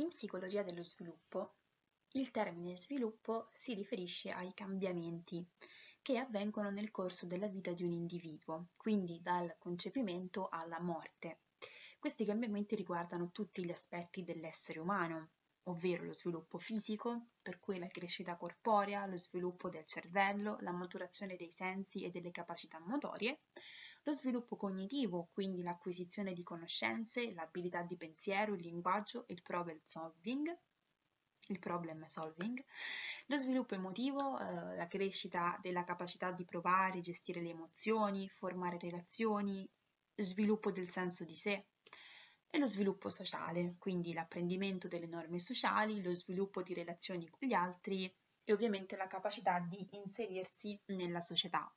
In psicologia dello sviluppo, il termine sviluppo si riferisce ai cambiamenti che avvengono nel corso della vita di un individuo, quindi dal concepimento alla morte. Questi cambiamenti riguardano tutti gli aspetti dell'essere umano, ovvero lo sviluppo fisico, per cui la crescita corporea, lo sviluppo del cervello, la maturazione dei sensi e delle capacità motorie, lo sviluppo cognitivo, quindi l'acquisizione di conoscenze, l'abilità di pensiero, il linguaggio e il problem solving, lo sviluppo emotivo, la crescita della capacità di provare, gestire le emozioni, formare relazioni, sviluppo del senso di sé, e lo sviluppo sociale, quindi l'apprendimento delle norme sociali, lo sviluppo di relazioni con gli altri e ovviamente la capacità di inserirsi nella società.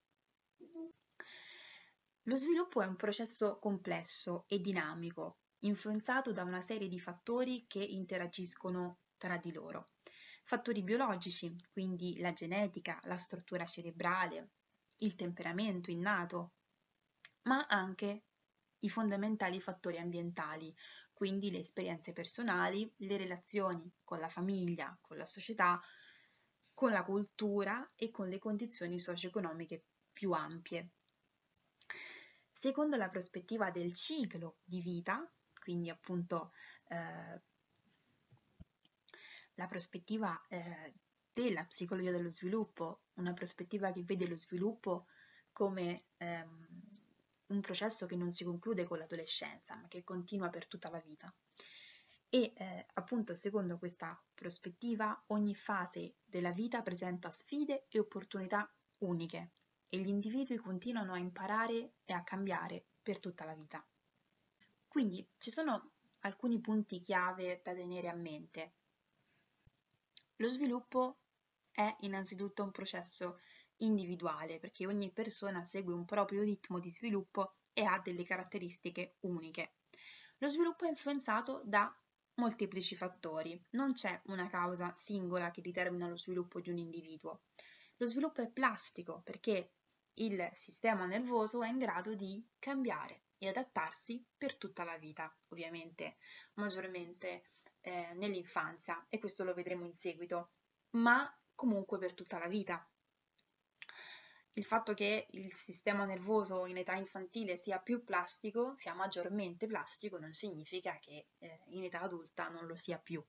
Lo sviluppo è un processo complesso e dinamico, influenzato da una serie di fattori che interagiscono tra di loro. Fattori biologici, quindi la genetica, la struttura cerebrale, il temperamento innato, ma anche i fondamentali fattori ambientali, quindi le esperienze personali, le relazioni con la famiglia, con la società, con la cultura e con le condizioni socio-economiche più ampie. Secondo la prospettiva del ciclo di vita, quindi appunto la prospettiva della psicologia dello sviluppo, una prospettiva che vede lo sviluppo come un processo che non si conclude con l'adolescenza, ma che continua per tutta la vita. E appunto, secondo questa prospettiva, ogni fase della vita presenta sfide e opportunità uniche e gli individui continuano a imparare e a cambiare per tutta la vita. Quindi ci sono alcuni punti chiave da tenere a mente. Lo sviluppo è innanzitutto un processo individuale, perché ogni persona segue un proprio ritmo di sviluppo e ha delle caratteristiche uniche. Lo sviluppo è influenzato da molteplici fattori, non c'è una causa singola che determina lo sviluppo di un individuo. Lo sviluppo è plastico perché il sistema nervoso è in grado di cambiare e adattarsi per tutta la vita, ovviamente maggiormente nell'infanzia, e questo lo vedremo in seguito, ma comunque per tutta la vita. Il fatto che il sistema nervoso in età infantile sia più plastico, sia maggiormente plastico, non significa che in età adulta non lo sia più.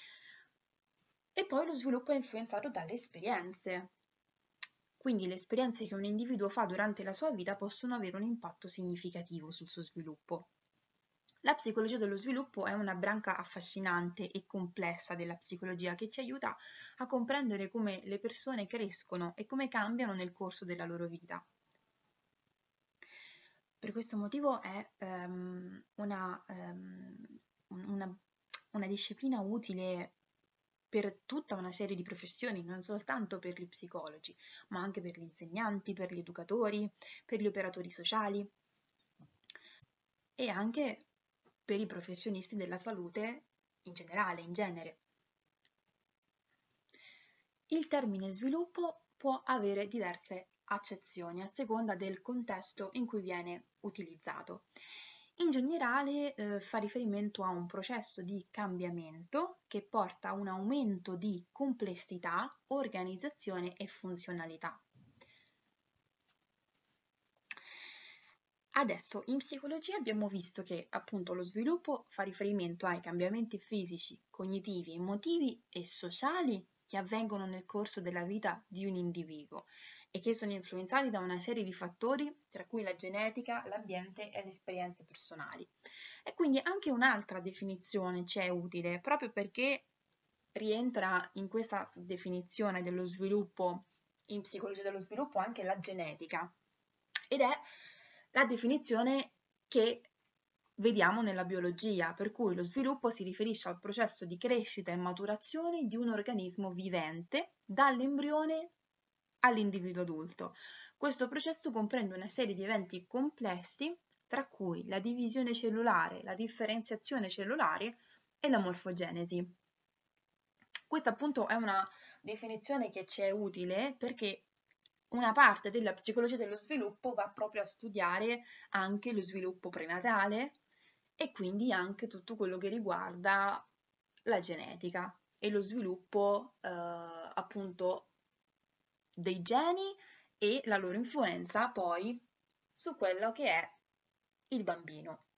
E poi lo sviluppo è influenzato dalle esperienze. Quindi le esperienze che un individuo fa durante la sua vita possono avere un impatto significativo sul suo sviluppo. La psicologia dello sviluppo è una branca affascinante e complessa della psicologia che ci aiuta a comprendere come le persone crescono e come cambiano nel corso della loro vita. Per questo motivo è una disciplina utile per tutta una serie di professioni, non soltanto per gli psicologi, ma anche per gli insegnanti, per gli educatori, per gli operatori sociali e anche per i professionisti della salute in generale, in genere. Il termine sviluppo può avere diverse accezioni a seconda del contesto in cui viene utilizzato. In generale fa riferimento a un processo di cambiamento che porta a un aumento di complessità, organizzazione e funzionalità. Adesso in psicologia abbiamo visto che appunto lo sviluppo fa riferimento ai cambiamenti fisici, cognitivi, emotivi e sociali che avvengono nel corso della vita di un individuo e che sono influenzati da una serie di fattori, tra cui la genetica, l'ambiente e le esperienze personali. E quindi anche un'altra definizione ci è utile, proprio perché rientra in questa definizione dello sviluppo, in psicologia dello sviluppo, anche la genetica, ed è la definizione che vediamo nella biologia, per cui lo sviluppo si riferisce al processo di crescita e maturazione di un organismo vivente dall'embrione all'individuo adulto. Questo processo comprende una serie di eventi complessi, tra cui la divisione cellulare, la differenziazione cellulare e la morfogenesi. Questa appunto è una definizione che ci è utile perché una parte della psicologia dello sviluppo va proprio a studiare anche lo sviluppo prenatale e quindi anche tutto quello che riguarda la genetica e lo sviluppo appunto dei geni e la loro influenza poi su quello che è il bambino.